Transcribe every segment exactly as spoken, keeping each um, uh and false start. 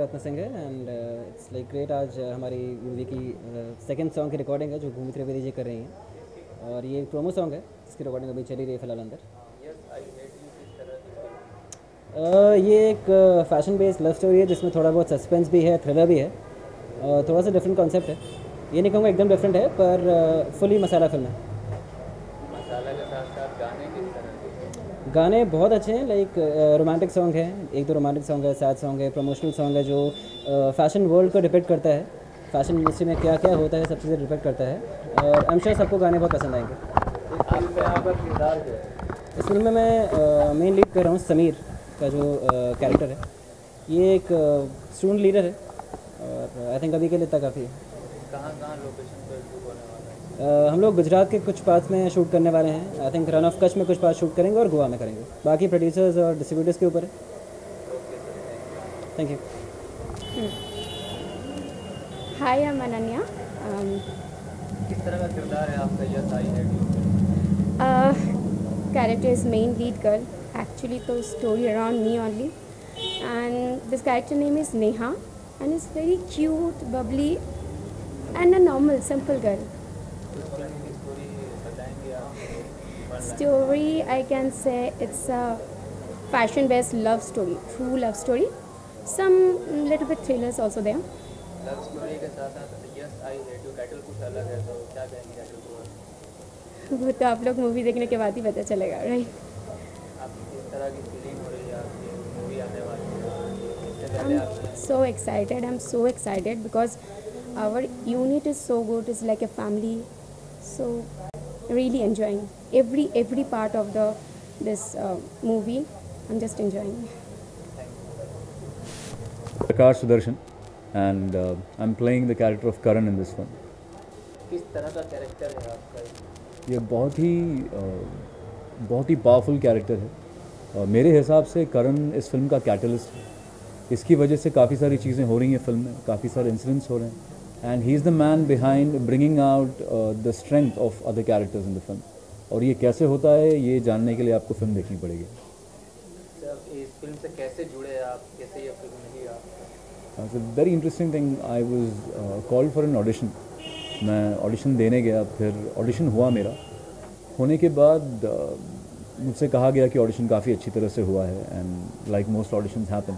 रत्न सिंह है and it's like great. आज uh, हमारी मूवी की सेकंड सॉन्ग की रिकॉर्डिंग है जो भूमि त्रिवेदी जी कर रही हैं और ये एक प्रोमो सॉन्ग है जिसकी रिकॉर्डिंग अभी चली रही है फिलहाल अंदर। uh, ये एक फैशन बेस्ड लव स्टोरी है जिसमें थोड़ा बहुत सस्पेंस भी है, थ्रिलर भी है और थोड़ा सा डिफरेंट कॉन्सेप्ट है। ये नहीं कहूँगा एकदम डिफरेंट है पर फुली uh, मसाला फिल्म है। मसाला के साथ साथ गाने किस तरह के? गाने बहुत अच्छे हैं, लाइक रोमांटिक सॉन्ग है, एक दो रोमांटिक सॉन्ग है, सैड सॉन्ग है, प्रमोशनल सॉन्ग है जो फैशन वर्ल्ड को डिपेक्ट करता है, फैशन इंडस्ट्री में क्या क्या होता है सब चीज़ें डिपेक्ट करता है और आई एम श्योर सबको गाने बहुत पसंद आएंगे। इस फिल्म में आपका किरदार क्या है? इस फिल्म में मैं मेन लीड कर रहा हूँ समीर का जो कैरेक्टर है। ये एक स्टूडेंट लीडर है और आई थिंक अभी के लिए इतना काफ़ी है। कहाँ कहाँ लोकेशन पर शूट होने वाला है? Uh, हम लोग गुजरात के कुछ पार्ट्स में शूट करने वाले हैं। I think Rann of Kutch में कुछ पार्ट शूट करेंगे और गोवा में करेंगे। बाकी प्रोड्यूसर्स और डिस्ट्रीब्यूटर्स के ऊपर है। Thank you. Hi, I am Ananya. किस तरह का किरदार है आपका? Yes I head character is main lead girl actually, तो story around me only and this character name is Neha and is very cute, bubbly and a normal simple girl. Story, I can say it's a fashion-based love story, true love story. Some little bit thrillers also there. Love story के साथ साथ yes I head you title कुछ अलग है, तो क्या कहेंगे title को? वो तो आप लोग मूवी देखने के बाद ही पता चलेगा, राइट? आपकी किस तरह की फीलिंग हो रही है? आपकी मूवी आने वाली है, इससे पहले आप I'm so excited. I'm so excited because our unit is so good. It's like a family. So really enjoying every every part of the this uh, movie. I'm just enjoying. Prakash Sudarshan, and uh, I'm playing the character of Karan in this one. किस तरह का character है आपका? ये बहुत ही uh, बहुत ही पावरफुल कैरेक्टर है। uh, मेरे हिसाब से करण इस फिल्म का कैटलिस्ट है। इसकी वजह से काफ़ी सारी चीज़ें हो रही हैं फिल्म में, काफ़ी सारे इंसिडेंट्स हो रहे हैं and he is the man behind bringing out the strength of other characters in the film. और ये कैसे होता है ये जानने के लिए आपको फिल्म देखनी पड़ेगी। सर इस फिल्म से कैसे जुड़े आप? कैसे ये फिल्म मिली आपको? It's a very interesting thing. I was called for an audition. मैं ऑडिशन देने गया, फिर ऑडिशन हुआ मेरा। होने के बाद uh, मुझसे कहा गया कि ऑडिशन काफ़ी अच्छी तरह से हुआ है and like most auditions happen.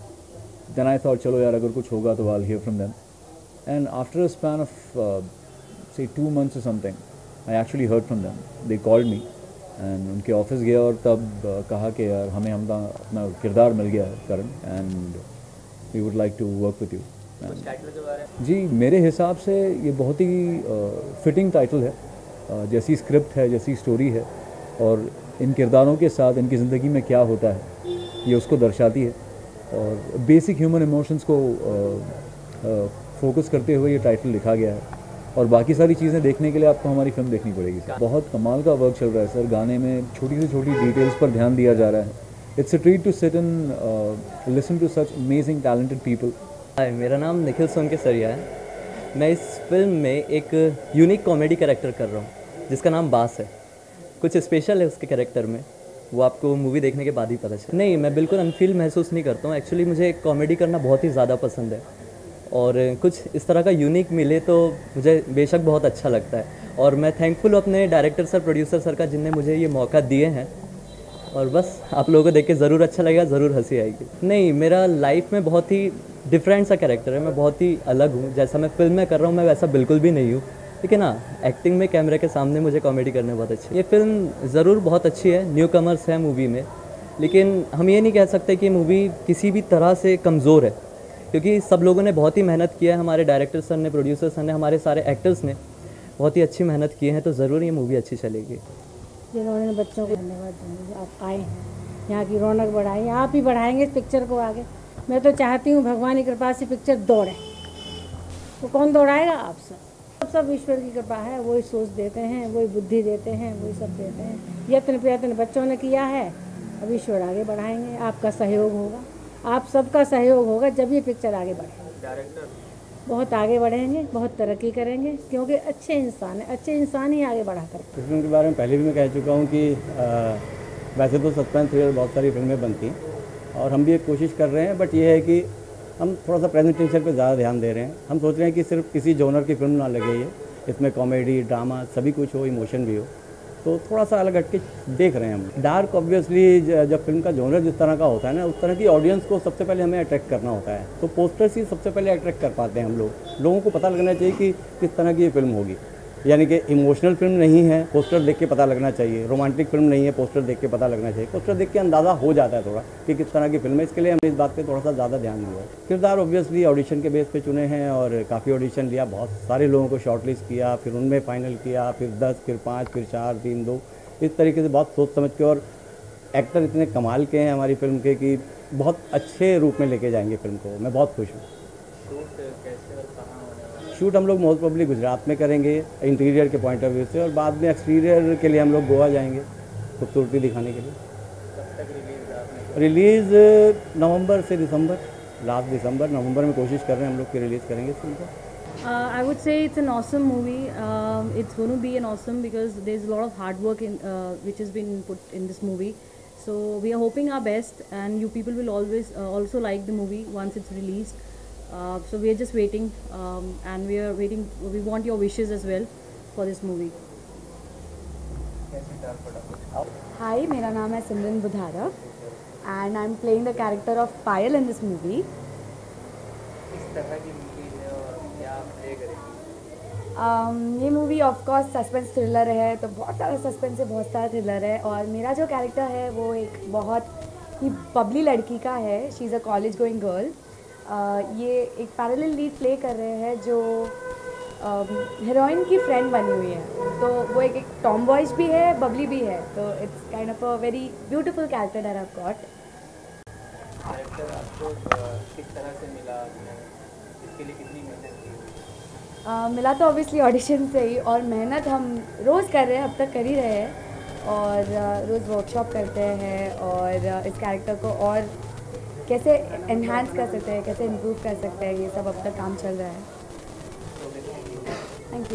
Then I thought चलो यार अगर कुछ होगा तो I will hear from them. And after a span of say two months और something I actually heard from them. They called me and उनके office गया और तब uh, कहा कि यार हमें हम अपना किरदार मिल गया है Karan and we would like to work with you. कुछ टाइटल के बारे में? जी मेरे हिसाब से ये बहुत ही फिटिंग uh, टाइटल है। uh, जैसी स्क्रिप्ट है, जैसी स्टोरी है और इन किरदारों के साथ इनकी ज़िंदगी में क्या होता है ये उसको दर्शाती है और बेसिक ह्यूमन इमोशंस को फोकस uh, uh, करते हुए ये टाइटल लिखा गया है। और बाकी सारी चीज़ें देखने के लिए आपको हमारी फिल्म देखनी पड़ेगी। बहुत कमाल का वर्क चल रहा है सर। गाने में छोटी से छोटी डिटेल्स पर ध्यान दिया जा रहा है। It's a treat to sit and listen to such amazing talented people. Hi, मेरा नाम निखिल सोनकेसरिया है। मैं इस फिल्म में एक यूनिक कॉमेडी कैरेक्टर कर रहा हूँ जिसका नाम बास है। कुछ स्पेशल है उसके कैरेक्टर में, वो आपको मूवी देखने के बाद ही पता चले। नहीं, मैं बिल्कुल अनफील महसूस नहीं करता हूँ। एक्चुअली मुझे कॉमेडी करना बहुत ही ज़्यादा पसंद है और कुछ इस तरह का यूनिक मिले तो मुझे बेशक बहुत अच्छा लगता है और मैं थैंकफुल हूँ अपने डायरेक्टर सर, प्रोड्यूसर सर का जिनने मुझे ये मौका दिए हैं। और बस आप लोगों को देख के ज़रूर अच्छा लगेगा, ज़रूर हंसी आएगी। नहीं, मेरा लाइफ में बहुत ही डिफरेंट सा कैरेक्टर है। मैं बहुत ही अलग हूँ। जैसा मैं फिल्म में कर रहा हूँ मैं वैसा बिल्कुल भी नहीं हूँ, लेकिन हाँ एक्टिंग में कैमरे के सामने मुझे कॉमेडी करने बहुत अच्छी है। ये फिल्म ज़रूर बहुत अच्छी है, न्यू कमर्स है मूवी में, लेकिन हम ये नहीं कह सकते कि मूवी किसी भी तरह से कमज़ोर है क्योंकि सब लोगों ने बहुत ही मेहनत किया है। हमारे डायरेक्टर सर ने, प्रोड्यूसर सर ने, हमारे सारे एक्टर्स ने बहुत ही अच्छी मेहनत की है, तो ज़रूर ये मूवी अच्छी चलेगी। जिन्होंने बच्चों को धन्यवाद दूँगी, आप आए हैं, यहाँ की रौनक बढ़ाई, आप ही बढ़ाएंगे इस पिक्चर को आगे। मैं तो चाहती हूँ भगवान की कृपा से पिक्चर दौड़े। तो कौन दौड़ाएगा? आप सब। सब ईश्वर की कृपा है, वही सोच देते हैं, वही बुद्धि देते हैं, वही सब देते हैं। यत्न प्रयत्न बच्चों ने किया है, अब ईश्वर आगे बढ़ाएंगे। आपका सहयोग होगा, आप सबका सहयोग होगा जब ये पिक्चर आगे बढ़ेगी। डायरेक्टर बहुत आगे बढ़ेंगे, बहुत तरक्की करेंगे क्योंकि अच्छे इंसान है, अच्छे इंसान ही आगे बढ़ा कर। इस फिल्म के बारे में पहले भी मैं कह चुका हूँ कि आ, वैसे तो सस्पेंस थ्रिलर बहुत सारी फिल्में बनती हैं और हम भी एक कोशिश कर रहे हैं, बट ये है कि हम थोड़ा सा प्रेजेंटेशन पे ज़्यादा ध्यान दे रहे हैं। हम सोच रहे हैं कि सिर्फ किसी जॉनर की फिल्म ना लगे ये, इसमें कॉमेडी, ड्रामा सभी कुछ हो, इमोशन भी हो, तो थोड़ा सा अलग हटके देख रहे हैं हम। डार्क ऑब्वियसली जब फिल्म का जॉनर जिस तरह का होता है ना, उस तरह की ऑडियंस को सबसे पहले हमें अट्रैक्ट करना होता है, तो पोस्टर्स ही सबसे पहले अट्रैक्ट कर पाते हैं हम लोग। लोगों को पता लगना चाहिए कि किस तरह की ये फिल्म होगी, यानी कि इमोशनल फिल्म नहीं है, पोस्टर देख के पता लगना चाहिए। रोमांटिक फिल्म नहीं है, पोस्टर देख के पता लगना चाहिए। पोस्टर देख के अंदाज़ा हो जाता है थोड़ा कि किस तरह की फिल्म है, इसके लिए हमने इस बात पे थोड़ा सा ज़्यादा ध्यान दिया है। किरदार ऑब्वियसली ऑडिशन के बेस पे चुने हैं और काफ़ी ऑडिशन लिया, बहुत सारे लोगों को शॉर्टलिस्ट किया, फिर उनमें फाइनल किया, फिर दस, फिर पाँच, फिर चार, तीन, दो, इस तरीके से बहुत सोच समझ के। और एक्टर इतने कमाल के हैं हमारी फिल्म के कि बहुत अच्छे रूप में लेके जाएंगे फिल्म को। मैं बहुत खुश हूँ। शूट कैसे और कहाँ होने वाला है? शूट हम लोग मोस्ट प्रोबेबली गुजरात में करेंगे इंटीरियर के पॉइंट ऑफ व्यू से, और बाद में एक्सटीरियर के लिए हम लोग गोवा जाएंगे खूबसूरती दिखाने के लिए। कब तक रिलीज आपने? रिलीज़ नवंबर से दिसंबर, लास्ट दिसंबर नवंबर में कोशिश कर रहे हैं हम लोग कि रिलीज़ करेंगे इस फिल्म को। Uh, I would say it's an awesome movie. Um, it's going to be an awesome because there's a lot of hard work in uh, which has been put in this movie. So we are hoping our best, and you people will always uh, also like the movie once it's released. Uh, so we are just waiting, um, and we are waiting. We want your wishes as well for this movie. कैसे डाल पड़ा? Hi, मेरा नाम है सिमरन बुधारा and I'm playing the character of Payal in this movie. किस तरह की movie है और क्या प्ले करेंगी? um, ये movie of course suspense thriller है, तो बहुत सारा सस्पेंस है, बहुत सारा थ्रिलर है। और मेरा जो कैरेक्टर है वो एक बहुत ही बबली लड़की का है। She is a college going girl. ये एक पैरेलल लीड प्ले कर रहे हैं जो हीरोइन की फ्रेंड बनी हुई है, तो वो एक एक टॉम बॉयज भी है, बबली भी है, तो it's kind of a very beautiful character that I have got. Character आपको अ, किस तरह से मिला आपने? इसके लिए कितनी मेहनत की हुई? Uh, मिला तो ऑब्वियसली ऑडिशन से ही, और मेहनत हम रोज़ कर रहे हैं, अब तक कर ही रहे हैं, और uh, रोज़ वर्कशॉप करते हैं और uh, इस कैरेक्टर को और कैसे एनहांस कर सकते हैं, कैसे इम्प्रूव कर सकते हैं, ये सब अब तक काम चल रहा है। Thank you.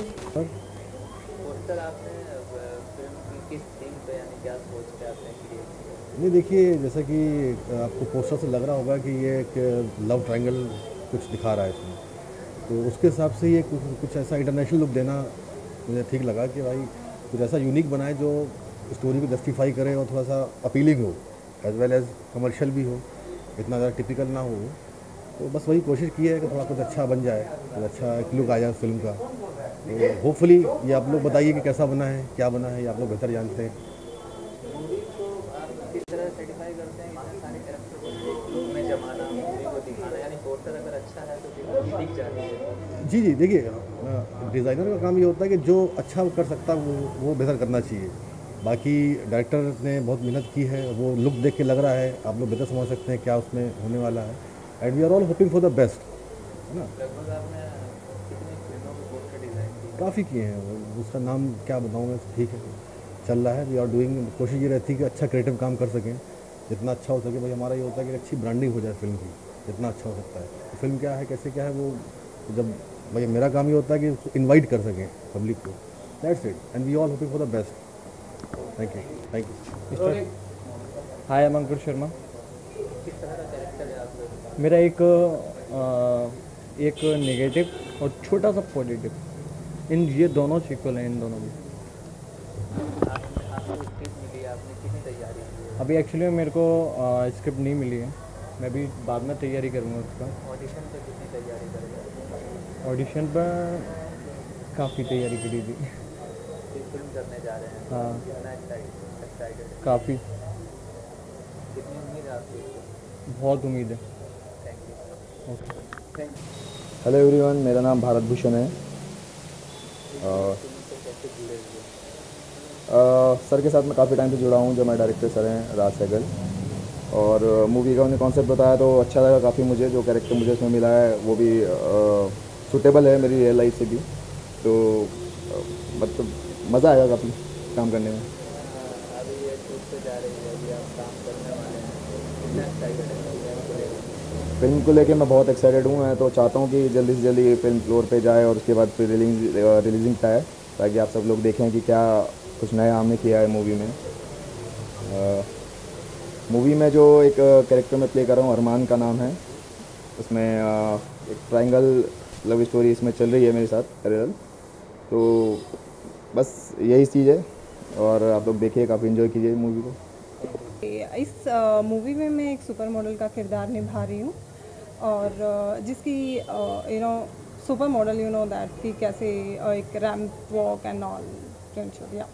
पोस्टर आपने अ, फिल्म की किस थीम पे यानी क्या सोच के आपने क्रिएट किया? नहीं, देखिए जैसा कि आपको पोस्टर से लग रहा होगा कि ये एक लव ट्रायंगल कुछ दिखा रहा है इसमें, तो उसके हिसाब से ये कुछ कुछ ऐसा इंटरनेशनल लुक देना मुझे ठीक लगा कि भाई कुछ ऐसा यूनिक बनाए जो स्टोरी को जस्टिफाई करे और थोड़ा सा अपीलिंग हो, एज वेल एज कमर्शियल भी हो, इतना ज़्यादा टिपिकल ना हो। तो बस वही कोशिश की है कि थोड़ा कुछ अच्छा बन जाए, कुछ अच्छा एक लुक आ जाए फिल्म का। तो होपफुली ये आप लोग बताइए कि कैसा बना है, क्या बना है, ये आप लोग बेहतर जानते हैं। मूवी को आप किस तरह सेटिफाई करते हैं इतने सारे कैरेक्टर को में जमाना, मूवी को दिखाना, यानी पोस्टर अगर अच्छा है तो फिर मूवी दिख जाती है? जी जी, देखिए डिज़ाइनर का काम ये होता है कि जो अच्छा वो कर सकता है वो वो बेहतर करना चाहिए। बाकी डायरेक्टर ने बहुत मेहनत की है, वो लुक देख के लग रहा है, आप लोग बेहतर समझ सकते हैं क्या उसमें होने वाला है, and we are all hoping for the best, है ना। लगभग आपने कितनी फिल्मों के पोस्टर डिज़ाइन किए? काफ़ी किए हैं, उसका नाम क्या बताऊँ मैं, ठीक है चल रहा है। वी आर डूइंग, कोशिश ये रहती है कि अच्छा क्रिएटिव काम कर सकें, जितना अच्छा हो सके। भाई हमारा ये होता है कि अच्छी ब्रांडिंग हो जाए फिल्म की, जितना अच्छा हो सकता है। तो फिल्म क्या है, कैसे क्या है, वो जब भाई मेरा काम ये होता है कि उसको इन्वाइट कर सकें पब्लिक को, that's it, and we all hoping for the best. Thank you thank you. Hi, I'm Ankur Sharma. किस तरह का कैरेक्टर है आप लोग? मेरा एक आ, एक नेगेटिव और छोटा सा पॉजिटिव, इन ये दोनों सीक्वल हैं, इन दोनों में। आपने आपको स्क्रिप्ट मिली, आपने कितनी तैयारी की है? अभी एक्चुअली मेरे को स्क्रिप्ट नहीं मिली है, मैं भी बाद में तैयारी करूँगा उसका। ऑडिशन पे कितनी तैयारी करेंगे? ऑडिशन पर काफ़ी तैयारी करी थी। फिर फिल्म करने जा रहे हैं, हाँ। कितना एक्साइटेड? काफ़ी, कितनी उम्मीद है आपकी इससे? बहुत उम्मीद है। Thank you. Okay, thank you. Hello everyone, मेरा नाम भारत भूषण है। फिल्म से कैसे जुड़े हुए? आ, सर के साथ मैं काफ़ी टाइम से जुड़ा हूँ, जो हमारे डायरेक्टर सर हैं राज सहगल, और मूवी का उन्हें कॉन्सेप्ट बताया तो अच्छा लगा काफ़ी मुझे। जो कैरेक्टर मुझे इसमें मिला है वो भी सूटेबल है मेरी रियल लाइफ से भी, तो मतलब मज़ा आएगा काफ़ी काम करने में। अभी ये शूट पे जा रही है, अभी आप काम करने वाले हैं, कितना एक्साइटेड है फिल्म को लेकर? फिल्म को लेके मैं बहुत एक्साइटेड हूँ। मैं तो चाहता हूँ कि जल्दी से जल्दी फिल्म फ्लोर पे जाए और उसके बाद फिर रिलीज रिलीजिंग पाए, ताकि आप सब लोग देखें कि क्या कुछ नया हमने किया है मूवी में। मूवी में जो एक कैरेक्टर में प्ले कर रहा हूँ, अरमान का नाम है, उसमें आ, एक ट्रायंगल लव स्टोरी इसमें चल रही है मेरे साथ पैरेलल। तो बस यही चीज़ है और आप लोग देखिए, काफ़ी इन्जॉय कीजिए मूवी को। इस मूवी में मैं एक सुपर मॉडल का किरदार निभा रही हूँ और uh, जिसकी you know super model you know that कि कैसे uh, एक ramp walk and all yeah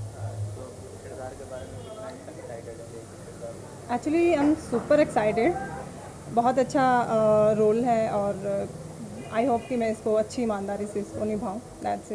actually I am super excited. बहुत अच्छा रोल uh, है और आई uh, होप कि मैं इसको अच्छी ईमानदारी से इसको निभाऊँ। That's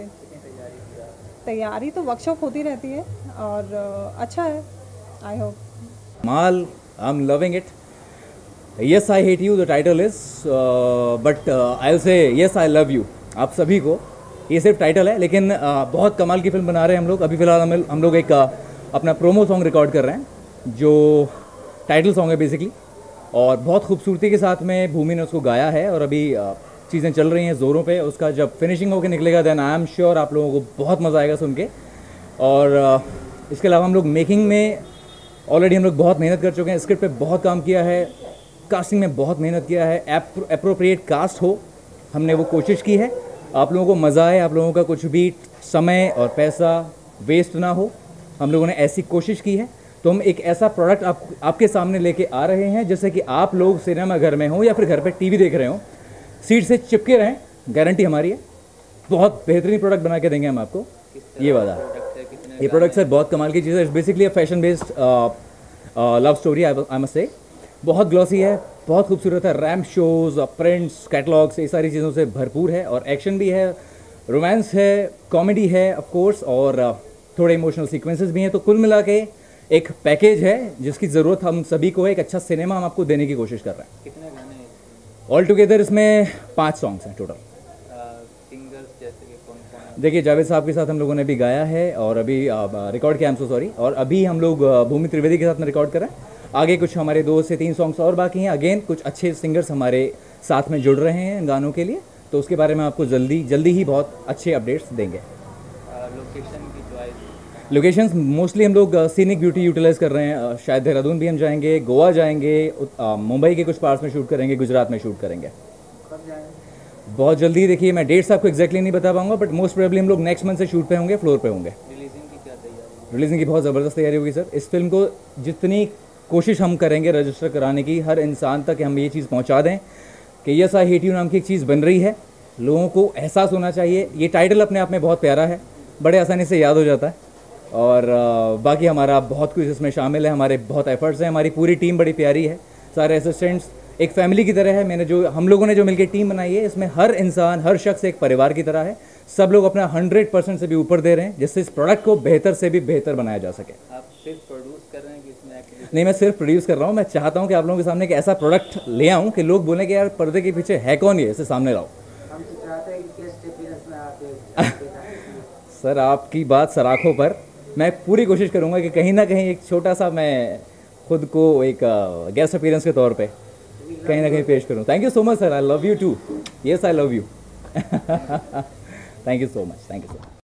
it. तैयारी तो वर्कशॉप होती रहती है और uh, अच्छा है, I hope. Mal, I'm loving it. Yes, I hate you. The title is, uh, but uh, I'll say yes, I love you. आप सभी को ये सिर्फ टाइटल है, लेकिन uh, बहुत कमाल की फिल्म बना रहे हैं हम लोग। अभी फिलहाल हम हम लोग एक uh, अपना प्रोमो सॉन्ग रिकॉर्ड कर रहे हैं जो टाइटल सॉन्ग है बेसिकली, और बहुत खूबसूरती के साथ में भूमि ने उसको गाया है और अभी uh, चीज़ें चल रही हैं ज़ोरों पे। उसका जब फिनिशिंग होकर निकलेगा देन आई एम श्योर आप लोगों को बहुत मज़ा आएगा सुन के। और uh, इसके अलावा हम लोग मेकिंग में ऑलरेडी हम लोग बहुत मेहनत कर चुके हैं, स्क्रिप्ट पे बहुत काम किया है, कास्टिंग में बहुत मेहनत किया है, एप्रोप्रिएट कास्ट हो हमने वो कोशिश की है। आप लोगों को मज़ा आए, आप लोगों का कुछ भी समय और पैसा वेस्ट ना हो, हम लोगों ने ऐसी कोशिश की है। तो हम एक ऐसा प्रोडक्ट आप आपके सामने लेके आ रहे हैं जैसे कि आप लोग सिनेमा घर में हो या फिर घर पे टीवी देख रहे हो, सीट से चिपके रहें, गारंटी हमारी है। बहुत बेहतरीन प्रोडक्ट बना के देंगे हम आपको, ये वादा। ये प्रोडक्ट सर बहुत कमाल की चीज़ है। It's basically a fashion based love story I must say. बहुत ग्लॉसी है, बहुत खूबसूरत है, रैम्प शोज़, प्रिंट्स, कैटलॉग्स, ये सारी चीज़ों से भरपूर है और एक्शन भी है, रोमांस है, कॉमेडी है ऑफ कोर्स, और uh, थोड़े इमोशनल सीक्वेंसेस भी हैं। तो कुल मिला के एक पैकेज है जिसकी ज़रूरत हम सभी को, एक अच्छा सिनेमा हम आपको देने की कोशिश कर रहे हैं। कितने गाने हैं? ऑल टुगेदर इसमें पाँच सॉन्ग्स हैं टोटल। सिंगर्स जैसे कि कौन कौन? देखिए जावेद साहब के साथ हम लोगों ने भी गाया है और अभी रिकॉर्ड किया, आई एम सो सॉरी, और अभी हम लोग भूमि त्रिवेदी के साथ में रिकॉर्ड कर रहे हैं। आगे कुछ हमारे दो से तीन सॉन्ग्स और बाकी हैं। अगेन कुछ अच्छे सिंगर्स हमारे साथ में जुड़ रहे हैं गानों के लिए, तो उसके बारे में आपको जल्दी जल्दी ही बहुत अच्छे अपडेट्स देंगे। लोकेशन की चॉइस? लोकेशंस मोस्टली हम लोग सीनिक ब्यूटी यूटिलाइज कर रहे हैं। शायद देहरादून भी हम जाएंगे, गोवा जाएंगे, मुंबई के कुछ पार्ट्स में शूट करेंगे, गुजरात में शूट करेंगे। बहुत जल्दी। देखिए मैं डेट्स आपको एक्जैक्टली नहीं बता पाऊंगा, बट मोस्ट प्रोबेबली हम लोग नेक्स्ट मंथ से शूट पे होंगे, फ्लोर पे होंगे। रिलीजिंग की क्या तैयारी? रिलीजिंग की बहुत ज़बरदस्त तैयारी होगी सर। इस फिल्म को जितनी कोशिश हम करेंगे रजिस्टर कराने की, हर इंसान तक हम ये चीज़ पहुंचा दें कि यस आई हेट यू नाम की एक चीज़ बन रही है, लोगों को एहसास होना चाहिए। ये टाइटल अपने आप में बहुत प्यारा है, बड़े आसानी से याद हो जाता है, और बाकी हमारा बहुत कुछ इसमें शामिल है, हमारे बहुत एफर्ट्स हैं, हमारी पूरी टीम बड़ी प्यारी है, सारे असिस्टेंट्स एक फैमिली की तरह है। मैंने जो हम लोगों ने जो मिलकर टीम बनाई है, इसमें हर इंसान, हर शख्स एक परिवार की तरह है। सब लोग अपना हंड्रेड परसेंट से भी ऊपर दे रहे हैं जिससे इस प्रोडक्ट को बेहतर से भी बेहतर बनाया जा सके। आप सिर्फ प्रोड्यूस कर रहे हैं कि इसमें एक्टिविटी? नहीं, मैं सिर्फ प्रोड्यूस कर रहा हूँ। मैं चाहता हूँ कि आप लोगों के सामने एक ऐसा प्रोडक्ट ले आऊँ कि लोग बोलें कि यार पर्दे के पीछे है कौन, ये इसे सामने लाओ। हम चाहते हैं कि गेस्ट अपीयरेंस में आप सर आपकी बात सराखों पर। मैं पूरी कोशिश करूँगा कि कहीं ना कहीं एक छोटा सा मैं खुद को एक गेस्ट अपीयरेंस के तौर पे कहीं ना कहीं पेश करूँ। Thank you so much sir, I love you too. Yes I love you. Thank you so much, thank you so much.